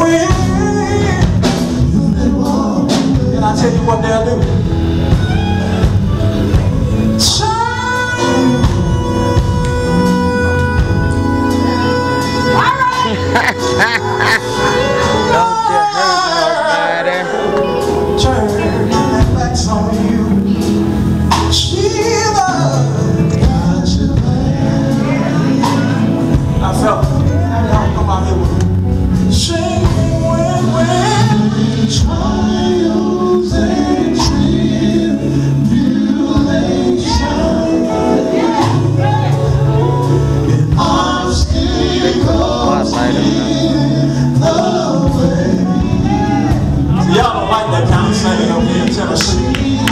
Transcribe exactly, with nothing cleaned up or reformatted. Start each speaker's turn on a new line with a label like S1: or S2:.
S1: And I tell you what they'll do.
S2: Don't you hurt nobody.
S1: Turn their backs on you. Jesus, got you back. I felt y'all come out here with me. Sing when, when trials and tribulations, obstacles in the way. Y'all don't like that kind of singing over here in Tennessee.